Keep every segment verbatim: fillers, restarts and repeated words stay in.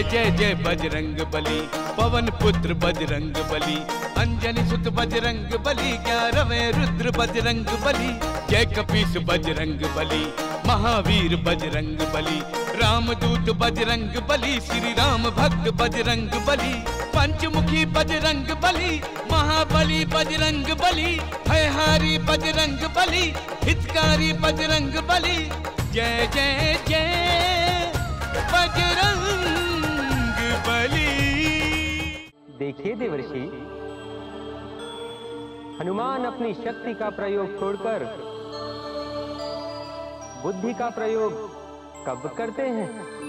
जय जय जय बजरंग बली, पवन पुत्र बजरंग बली, अंजनी सुत बजरंग बली, ग्यारहवें रुद्र बजरंग बली, जय कपीस बजरंग बली, महावीर बजरंग बली, रामदूत बजरंग बली, श्री राम भक्त बजरंग बली, पंचमुखी बजरंग बली, महाबली बजरंग बली, भयहारी बजरंग बली, हितकारी बजरंग बली, जय जय जय बजरंग बली। देखिए देवर्षि, हनुमान अपनी शक्ति का प्रयोग छोड़कर बुद्धि का प्रयोग कब करते हैं?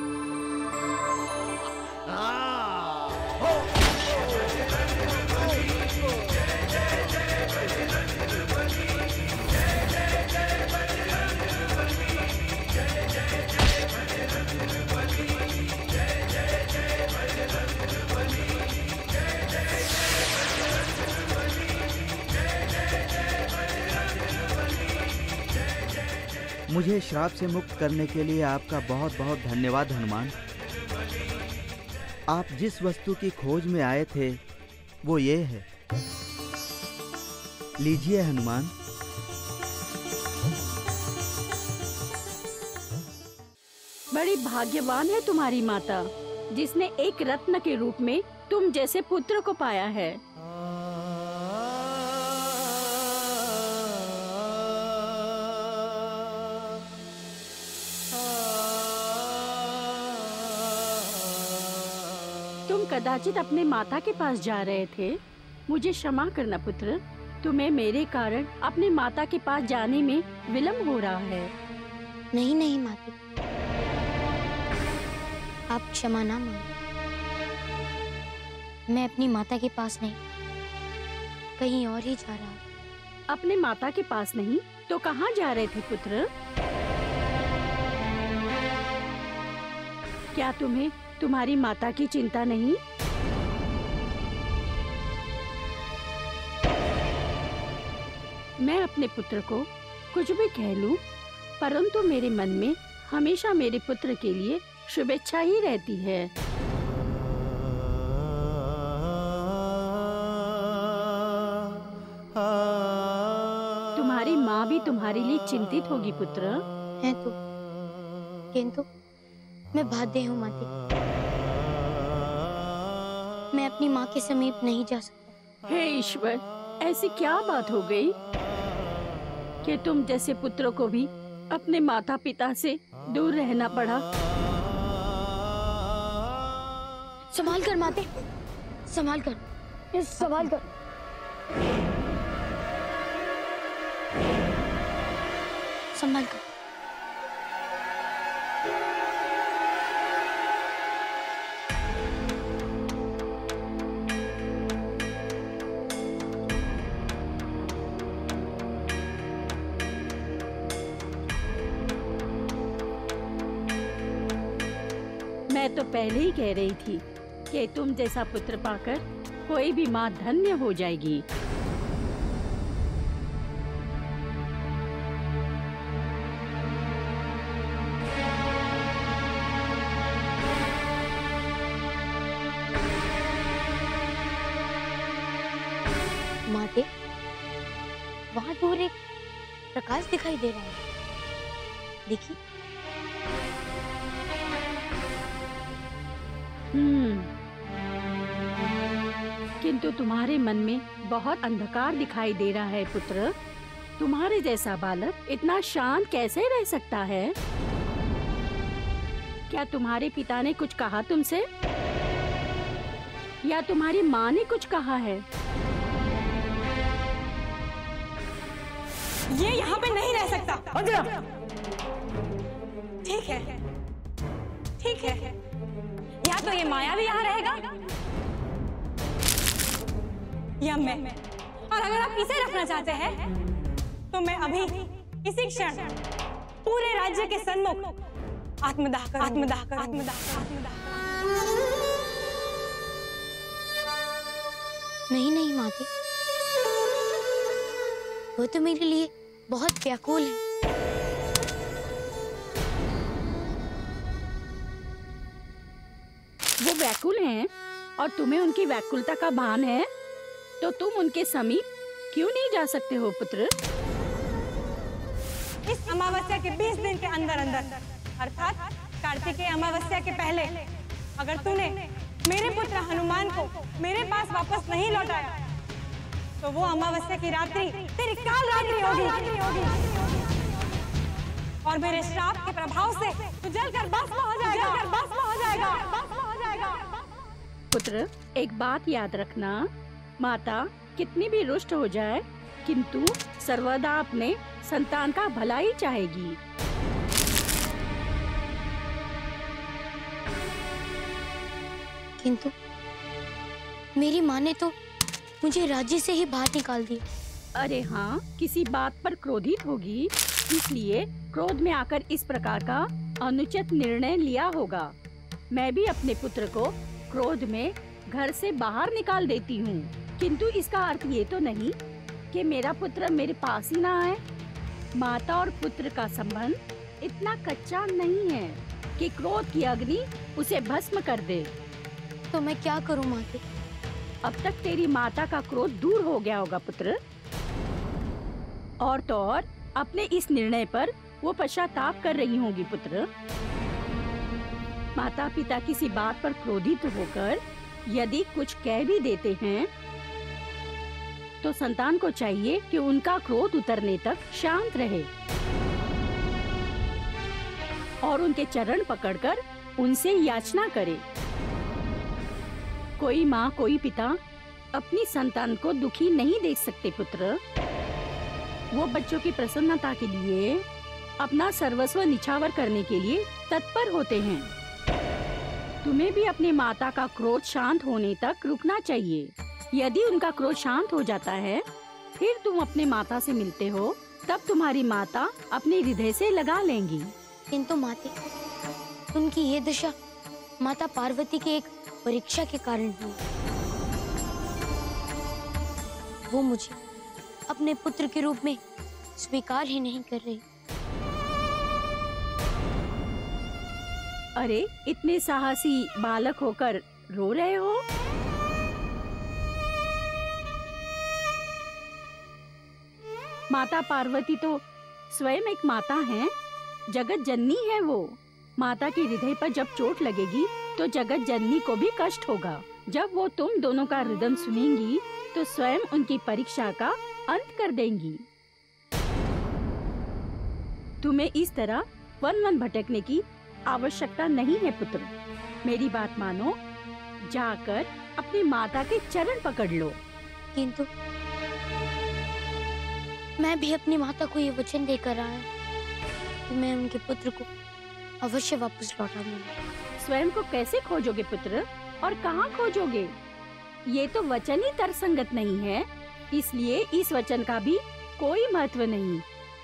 मुझे श्राप से मुक्त करने के लिए आपका बहुत बहुत धन्यवाद हनुमान। आप जिस वस्तु की खोज में आए थे वो ये है, लीजिए हनुमान। बड़ी भाग्यवान है तुम्हारी माता, जिसने एक रत्न के रूप में तुम जैसे पुत्र को पाया है। तुम कदाचित अपने माता के पास जा रहे थे। मुझे क्षमा करना पुत्र, तुम्हें मेरे कारण अपने माता के पास जाने में विलम्ब हो रहा है। नहीं नहीं माता, आप क्षमा ना मांगो। मैं अपनी माता के पास नहीं, कहीं और ही जा रहा हूँ। अपने माता के पास नहीं तो कहाँ जा रहे थे पुत्र? क्या तुम्हें तुम्हारी माता की चिंता नहीं? मैं अपने पुत्र को कुछ भी कह लूं, परंतु मेरे मन में हमेशा मेरे पुत्र के लिए शुभेच्छा ही रहती है। तुम्हारी माँ भी तुम्हारे लिए चिंतित होगी पुत्र। है तो, किंतु मैं बाध्य हूँ माते। मैं अपनी माँ के समीप नहीं जा सकता। हे ईश्वर, ऐसी क्या बात हो गई कि तुम जैसे पुत्र को भी अपने माता पिता से दूर रहना पड़ा? संभाल कर माते, संभाल कर, संभाल कर। संभाल कर। मैं तो पहले ही कह रही थी कि तुम जैसा पुत्र पाकर कोई भी माँ धन्य हो जाएगी। माते, वहां दूर एक प्रकाश दिखाई दे रहा है, देखिए। हम्म, किंतु तुम्हारे मन में बहुत अंधकार दिखाई दे रहा है पुत्र। तुम्हारे जैसा बालक इतना शांत कैसे रह सकता है? क्या तुम्हारे पिता ने कुछ कहा तुमसे, या तुम्हारी माँ ने कुछ कहा है? ये यहाँ पे नहीं रह सकता। ठीक है, ठीक है, या तो ये माया भी यहाँ रहेगा या मैं। और अगर आप इसे रखना चाहते हैं तो मैं अभी इसी क्षण पूरे राज्य के सन्मुख आत्मदाह कर आत्मदाह कर आत्मदाह कर आत्मदाह नहीं नहीं माते, वो तो मेरे लिए बहुत व्याकुल है। वो व्याकुल हैं और तुम्हें उनकी व्याकुलता का भान है, तो तुम उनके समीप क्यों नहीं जा सकते हो पुत्र? इस अमावस्या के बीस दिन के अंदर अंदर, अर्थात कार्तिकेय अमावस्या के पहले, अगर तूने मेरे पुत्र हनुमान को मेरे पास वापस नहीं लौटाया, तो वो अमावस्या की रात्रि तेरी काल रात्रि होगी और मेरे श्राप के प्रभाव से तू जलकर भस्म हो जाएगा, जलकर भस्म हो जाएगा, भस्म हो जाएगा। पुत्र, एक बात याद रखना, माता कितनी भी रुष्ट हो जाए, किंतु सर्वदा अपने संतान का भला ही चाहेगी। किंतु मेरी माँ ने तो मुझे राज्य से ही बाहर निकाल दिया। अरे हाँ, किसी बात पर क्रोधित होगी, इसलिए क्रोध में आकर इस प्रकार का अनुचित निर्णय लिया होगा। मैं भी अपने पुत्र को क्रोध में घर से बाहर निकाल देती हूँ, किंतु इसका अर्थ ये तो नहीं कि मेरा पुत्र मेरे पास ही ना आए। माता और पुत्र का संबंध इतना कच्चा नहीं है कि क्रोध की अग्नि उसे भस्म कर दे। तो मैं क्या करूँ माते? अब तक तेरी माता का क्रोध दूर हो गया होगा पुत्र, और तो और अपने इस निर्णय पर वो पश्चाताप कर रही होगी पुत्र। माता पिता किसी बात पर क्रोधित होकर यदि कुछ कह भी देते हैं, तो संतान को चाहिए कि उनका क्रोध उतरने तक शांत रहे और उनके चरण पकड़कर उनसे याचना करे। कोई माँ, कोई पिता अपनी संतान को दुखी नहीं देख सकते पुत्र। वो बच्चों की प्रसन्नता के लिए अपना सर्वस्व निछावर करने के लिए तत्पर होते हैं। तुम्हें भी अपनी माता का क्रोध शांत होने तक रुकना चाहिए। यदि उनका क्रोध शांत हो जाता है, फिर तुम अपने माता से मिलते हो, तब तुम्हारी माता अपने हृदय से लगा लेंगी। किंतु माते, उनकी ये दशा माता पार्वती के एक परीक्षा के कारण हुई। वो मुझे अपने पुत्र के रूप में स्वीकार ही नहीं कर रही। अरे, इतने साहसी बालक होकर रो रहे हो? माता पार्वती तो स्वयं एक माता हैं, जगत जननी है वो। माता के हृदय पर जब चोट लगेगी तो जगत जननी को भी कष्ट होगा। जब वो तुम दोनों का रिदम सुनेंगी तो स्वयं उनकी परीक्षा का अंत कर देंगी। तुम्हें इस तरह वन वन भटकने की आवश्यकता नहीं है पुत्र। मेरी बात मानो, जाकर अपनी माता के चरण पकड़ लो। किंतु मैं भी अपनी माता को ये वचन देकर आया कि मैं उनके पुत्र को अवश्य वापस लौटा दूंगा। स्वयं को कैसे खोजोगे पुत्र, और कहाँ खोजोगे? ये तो वचन ही तर्कसंगत नहीं है, इसलिए इस वचन का भी कोई महत्व नहीं।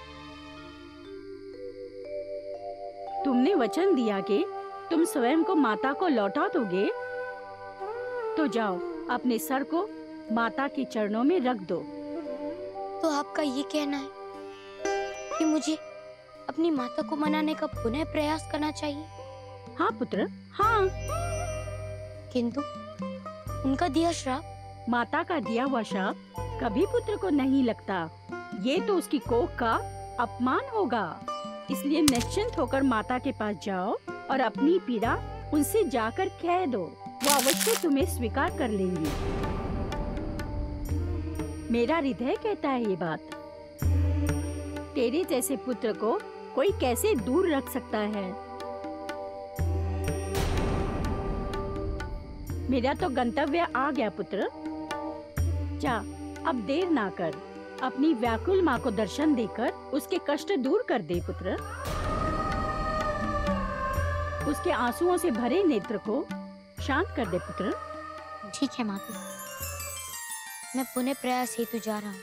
तुमने वचन दिया कि तुम स्वयं को माता को लौटा दोगे, तो जाओ अपने सर को माता के चरणों में रख दो। तो आपका ये कहना है कि मुझे अपनी माता को मनाने का पुनः प्रयास करना चाहिए? हाँ पुत्र, हाँ। किंतु उनका दिया श्राप? माता का दिया हुआ श्राप कभी पुत्र को नहीं लगता। ये तो उसकी कोख का अपमान होगा। इसलिए निश्चिंत होकर माता के पास जाओ और अपनी पीड़ा उनसे जाकर कह दो। वो अवश्य तुम्हें स्वीकार कर लेंगी। मेरा हृदय कहता है ये बात। तेरे जैसे पुत्र को कोई कैसे दूर रख सकता है? मेरा तो गंतव्य आ गया पुत्र। जा, अब देर ना कर। अपनी व्याकुल माँ को दर्शन देकर उसके कष्ट दूर कर दे पुत्र। उसके आंसुओं से भरे नेत्र को शांत कर दे पुत्र। ठीक है माता, मैं पुनः प्रयास हेतु जा रहा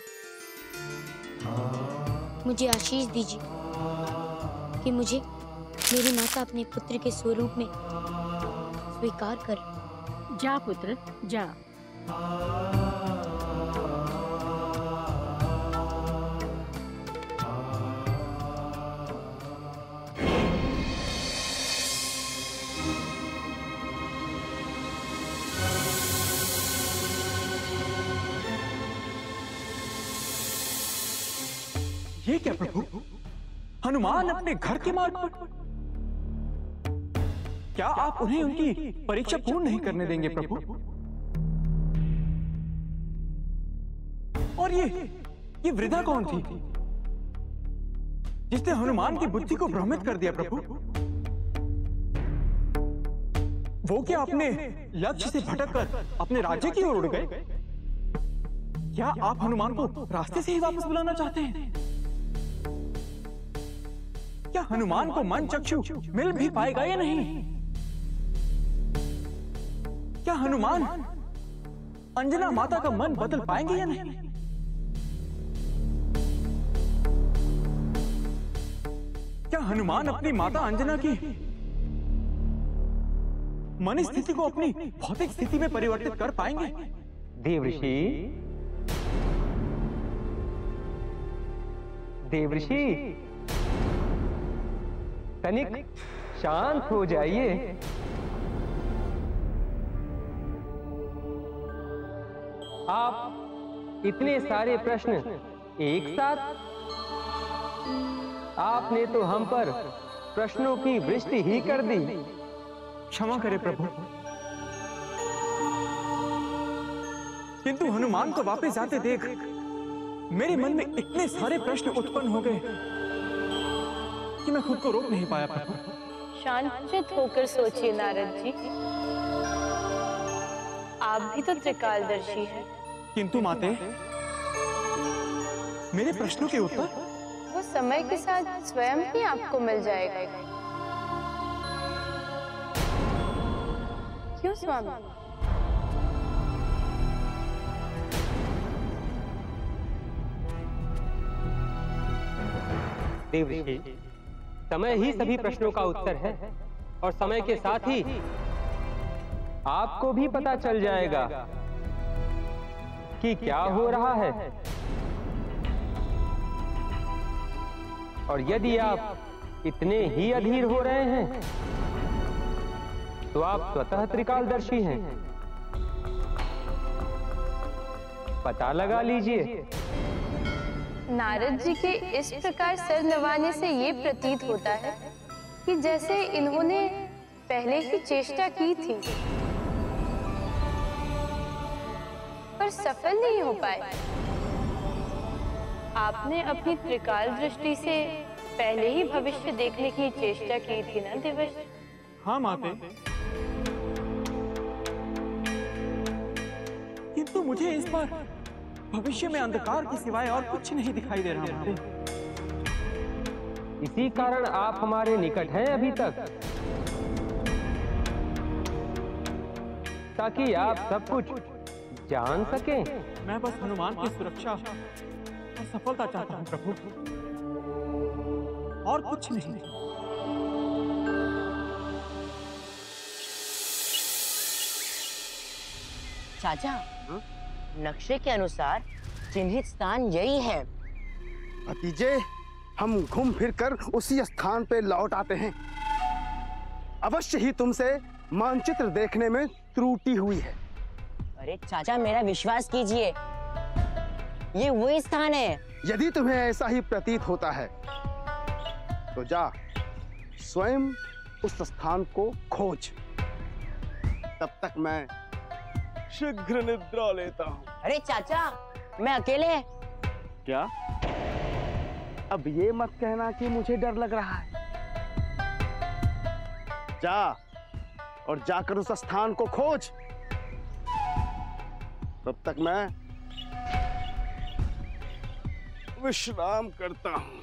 हूँ। मुझे आशीष दीजिए कि मुझे मेरी माता अपने पुत्र के स्वरूप में स्वीकार कर। जा पुत्र, जा। ये क्या प्रभु? हनुमान अपने घर के मार्ग पर? क्या आप उन्हें उनकी परीक्षा पूर्ण नहीं करने देंगे प्रभु? और ये ये वृद्धा कौन थी जिसने हनुमान की बुद्धि को भ्रमित कर दिया प्रभु? वो क्या अपने लक्ष्य से भटककर अपने राज्य की ओर उड़ गए? क्या आप हनुमान को रास्ते से ही वापस बुलाना चाहते हैं? क्या हनुमान को मन चक्षु मिल भी पाएगा या नहीं? क्या हनुमान अंजना माता का मन बदल पाएंगे या नहीं? क्या हनुमान अपनी माता अंजना की मन स्थिति को अपनी भौतिक स्थिति में परिवर्तित कर पाएंगे? देवऋषि, देवऋषि, तनिक शांत हो जाइए। आप इतने सारे प्रश्न एक साथ? आपने तो हम पर प्रश्नों की वृष्टि ही कर दी। क्षमा करें प्रभु, किंतु हनुमान को वापस जाते देख मेरे मन में इतने सारे प्रश्न उत्पन्न हो गए कि मैं खुद को रोक नहीं पाया प्रभु। शांत होकर सोचिए नारद जी, आप भी तो त्रिकालदर्शी हैं। किंतु माते, मेरे प्रश्नों के उत्तर वो समय के साथ स्वयं ही आपको मिल जाएगा। क्यों स्वामी? देवऋषि, समय ही सभी प्रश्नों का उत्तर है और समय के साथ ही आपको भी पता चल जाएगा कि क्या हो रहा है। और यदि आप इतने ही अधीर हो रहे हैं तो आप स्वतः त्रिकालदर्शी हैं। पता लगा लीजिए। नारद जी के इस प्रकार सर नवाने से ये प्रतीत होता है कि जैसे इन्होंने पहले ही चेष्टा की थी पर सफल नहीं हो पाए। आपने अपनी त्रिकाल दृष्टि से पहले ही भविष्य देखने की चेष्टा की थी ना देवर्षि? हाँ माते, किंतु मुझे इस बार भविष्य में अंधकार के सिवाय और कुछ नहीं दिखाई दे रहा माते। इसी कारण आप हमारे निकट हैं अभी तक, ताकि आप सब कुछ जान सकें। मैं बस हनुमान की सुरक्षा और सफलता चाहता हूं प्रभु, और कुछ नहीं। चाचा, नक्शे के अनुसार चिन्हित स्थान यही है। भतीजे, हम घूम फिर कर उसी स्थान पे लौट आते हैं। अवश्य ही तुमसे मानचित्र देखने में त्रुटि हुई है। अरे चाचा, मेरा विश्वास कीजिए, ये वही स्थान है। यदि तुम्हें ऐसा ही प्रतीत होता है तो जा स्वयं उस स्थान को खोज। तब तक मैं शीघ्र निद्रा लेता हूँ। अरे चाचा, मैं अकेले? क्या? अब ये मत कहना कि मुझे डर लग रहा है। जा और जाकर उस स्थान को खोज। तब तक मैं विश्राम करता हूँ।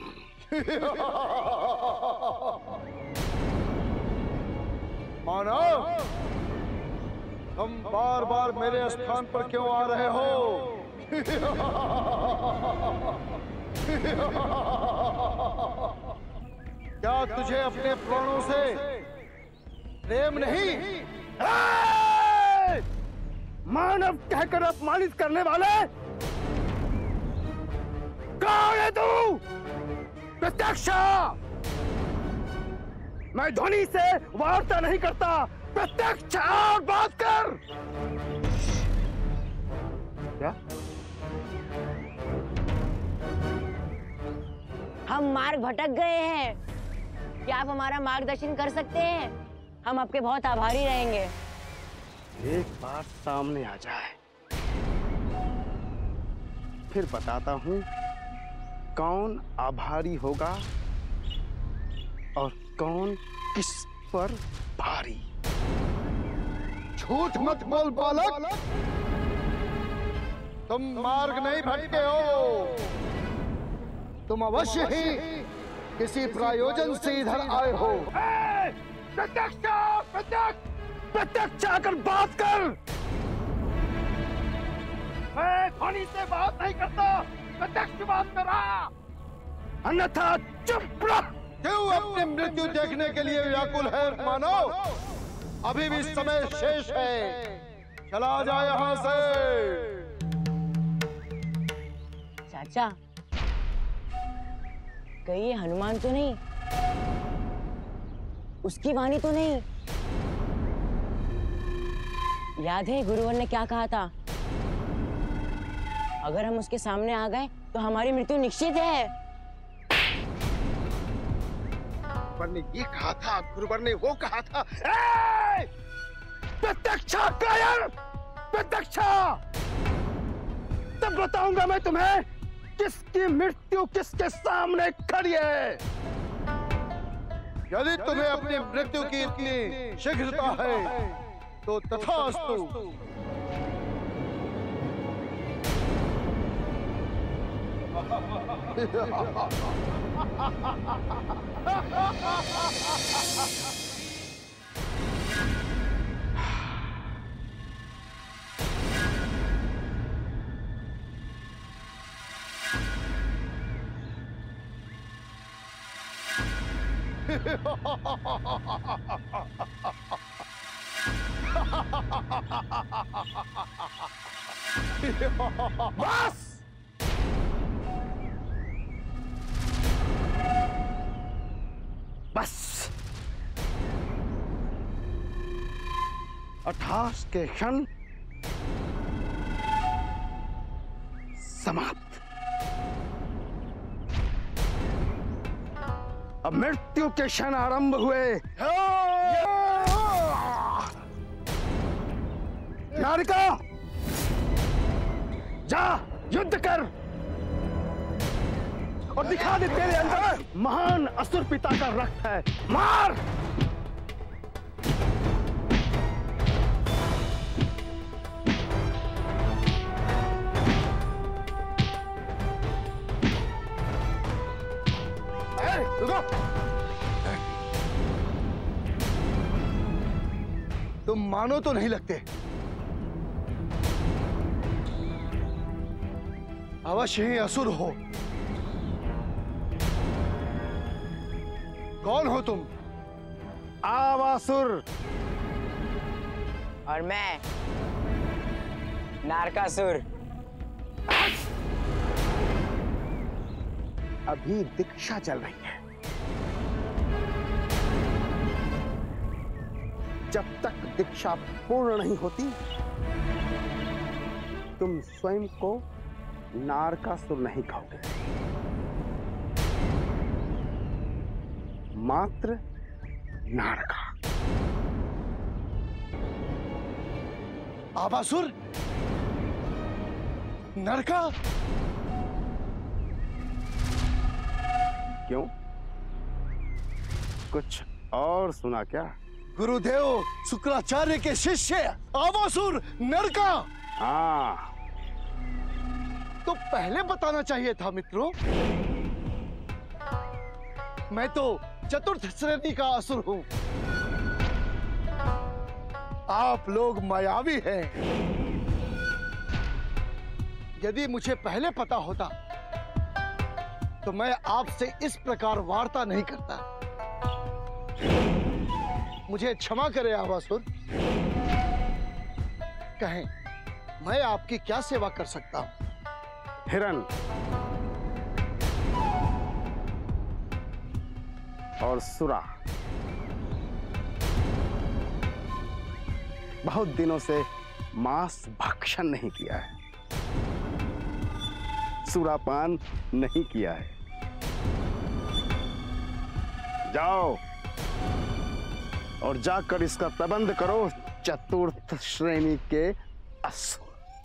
मानव, तुम बार बार मेरे स्थान पर क्यों आ रहे हो? क्या तुझे अपने प्राणों से प्रेम नहीं? मानव कहकर अपमानित करने वाले, कौन है तू? प्रत्यक्ष! मैं ध्वनि से वार्ता नहीं करता, प्रत्यक्ष और बात कर। क्या? हम मार्ग भटक गए हैं। क्या आप हमारा मार्गदर्शन कर सकते हैं? हम आपके बहुत आभारी रहेंगे। एक बार सामने आ जाए फिर बताता हूँ कौन आभारी होगा और कौन किस पर भारी। झूठ मत बोल बालक, तुम मार्ग नहीं भटके हो। तुम अवश्य ही किसी प्रयोजन से इधर आए हो। प्रत्यक्ष प्रत्यक्ष प्रत्यक्ष आकर बात कर। मैं ध्वनि से बात नहीं करता, प्रत्यक्ष बात कर रहा, अन्यथा चुप रह। क्यों अपनी मृत्यु देखने के लिए व्याकुल है मानव? अभी भी समय शेष है, चला जा यहाँ से। चाचा, कहीं ये हनुमान तो नहीं? उसकी वाणी तो नहीं? याद है गुरुवर ने क्या कहा था? अगर हम उसके सामने आ गए तो हमारी मृत्यु निश्चित है। गुरुवर ने ये कहा था, गुरुवर ने वो कहा था। प्रत्यक्षा कायर, प्रत्यक्षा। तब बताऊंगा मैं तुम्हें किसकी मृत्यु किसके सामने खड़ी है। यदि तुम्हें अपनी मृत्यु की इतनी शीघ्रता है तो तथास्तु। बस बस अट्ठास के क्षण समाप्त। अब मृत्यु के क्षण आरंभ हुए। नारिका, जा युद्ध कर और दिखा दे तेरे अंदर महान असुर पिता का रक्त है। मार! तुम मानो तो नहीं लगते। अवश्य ही असुर हो। कौन हो तुम? आवासुर। और मैं नारकासुर। अभी दीक्षा चल रही है। जब तक दीक्षा पूर्ण नहीं होती तुम स्वयं को नारकासुर नहीं कहोगे, मात्र नारका। आवासुर? नरका? क्यों, कुछ और सुना क्या? गुरुदेव शुक्राचार्य के शिष्य आवासुर नरका। हाँ, तो पहले बताना चाहिए था मित्रों। मैं तो चतुर्थ श्रेणी का असुर हूं। आप लोग मायावी हैं। यदि मुझे पहले पता होता तो मैं आपसे इस प्रकार वार्ता नहीं करता। मुझे क्षमा करें आवासुर। कहें, मैं आपकी क्या सेवा कर सकता हूं? हिरण और सुरा बहुत दिनों से मांस भक्षण नहीं किया है, सुरापान नहीं किया है। जाओ और जाकर इसका प्रबंध करो चतुर्थ श्रेणी के असुर।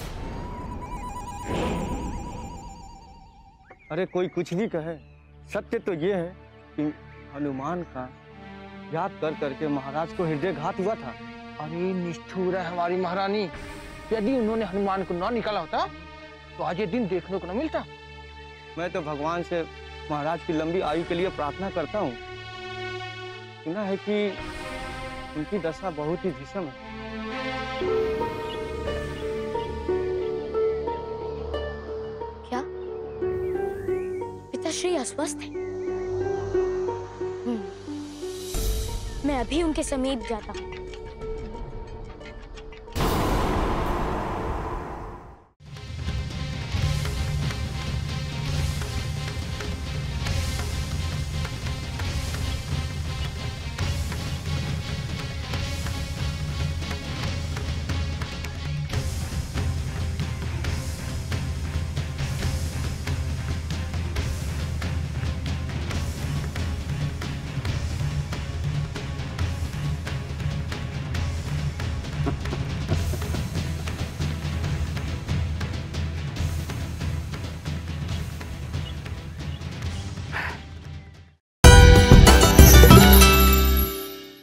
अरे कोई कुछ भी कहे, सत्य तो ये है कि हनुमान का याद कर करके महाराज को हृदय घात हुआ था। अरे निष्ठुर है हमारी महारानी, यदि उन्होंने हनुमान को ना निकाला होता तो आज ये दिन देखने को न मिलता। मैं तो भगवान से महाराज की लंबी आयु के लिए प्रार्थना करता हूँ। सुना है कि उनकी दशा बहुत ही भीषण है। क्या पिताश्री अस्वस्थ है? हम्म, मैं अभी उनके समीप जाता हूँ।